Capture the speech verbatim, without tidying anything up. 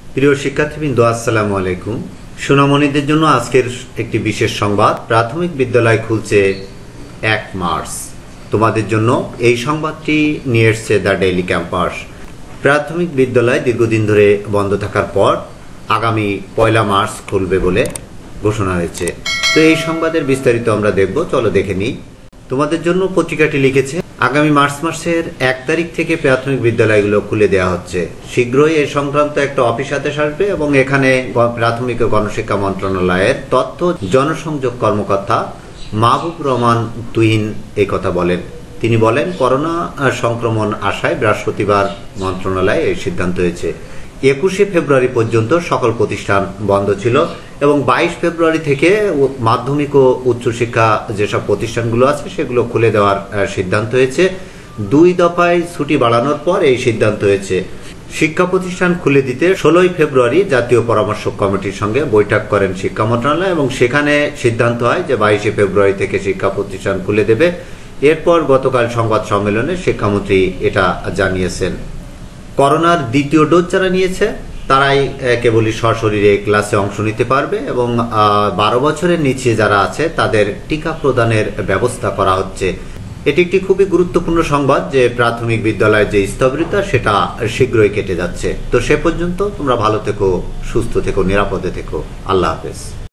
প্রিয় শিক্ষার্থীবৃন্দ, আসসালামু আলাইকুম। সোনামণিদের জন্য আজকের একটি বিশেষ সংবাদ। প্রাথমিক বিদ্যালয় খুলছে এক মার্চ। তোমাদের জন্য এই সংবাদটি নিয়ে এসছে দ্য ডেইলি ক্যাম্পাস। প্রাথমিক বিদ্যালয় দীর্ঘদিন ধরে বন্ধ থাকার পর আগামী পয়লা মার্চ খুলবে বলে ঘোষণা হয়েছে। তো এই সংবাদের বিস্তারিত আমরা দেখব, চলো দেখে নিই। তোমাদের জন্য পত্রিকাটি লিখেছে, আগামী মার্চ মাসের এক তারিখ থেকে প্রাথমিক বিদ্যালয়গুলো খুলে দেওয়া হচ্ছে। শীঘ্রই এ সংক্রান্ত একটা অফিস আদেশ আসবে এবং এখানে প্রাথমিক ও গণশিক্ষা মন্ত্রণালয়ের তথ্য জনসংযোগ কর্মকর্তা মাহবুব রহমান তুহিন এই কথা বলেন। তিনি বলেন, করোনা সংক্রমণ আশায় বৃহস্পতিবার মন্ত্রণালয়ে এই সিদ্ধান্ত হয়েছে। একুশে ফেব্রুয়ারি পর্যন্ত সকল প্রতিষ্ঠান বন্ধ ছিল এবং বাইশ ফেব্রুয়ারি থেকে মাধ্যমিক ও উচ্চশিক্ষা যেসব প্রতিষ্ঠানগুলো আছে সেগুলো খুলে দেওয়ার সিদ্ধান্ত হয়েছে। দুই দফায় ছুটি বাড়ানোর পর এই সিদ্ধান্ত হয়েছে। শিক্ষা প্রতিষ্ঠান খুলে দিতে ষোলোই ফেব্রুয়ারি জাতীয় পরামর্শক কমিটির সঙ্গে বৈঠক করেন শিক্ষা মন্ত্রণালয় এবং সেখানে সিদ্ধান্ত হয় যে বাইশে ফেব্রুয়ারি থেকে শিক্ষা প্রতিষ্ঠান খুলে দেবে। এরপর গতকাল সংবাদ সম্মেলনে শিক্ষামন্ত্রী এটা জানিয়েছেন। করোনার দ্বিতীয় ডোজ যারা নিয়েছে তারাই কেবলই সশরীরে ক্লাসে অংশ নিতে পারবে এবং বারো বছরের নিচে যারা আছে তাদের টিকা প্রদানের ব্যবস্থা করা হচ্ছে। এটি একটি খুবই গুরুত্বপূর্ণ সংবাদ যে প্রাথমিক বিদ্যালয়ের যে স্থবিরতা সেটা শীঘ্রই কেটে যাচ্ছে। তো সে পর্যন্ত তোমরা ভালো থেকো, সুস্থ থেকো, নিরাপদে থেকো। আল্লাহ হাফেজ।